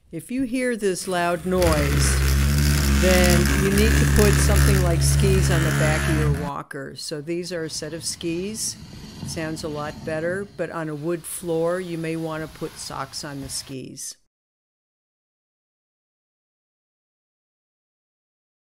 If you hear this loud noise, then you need to put something like skis on the back of your walker. So these are a set of skis. Sounds a lot better, but on a wood floor, you may want to put socks on the skis.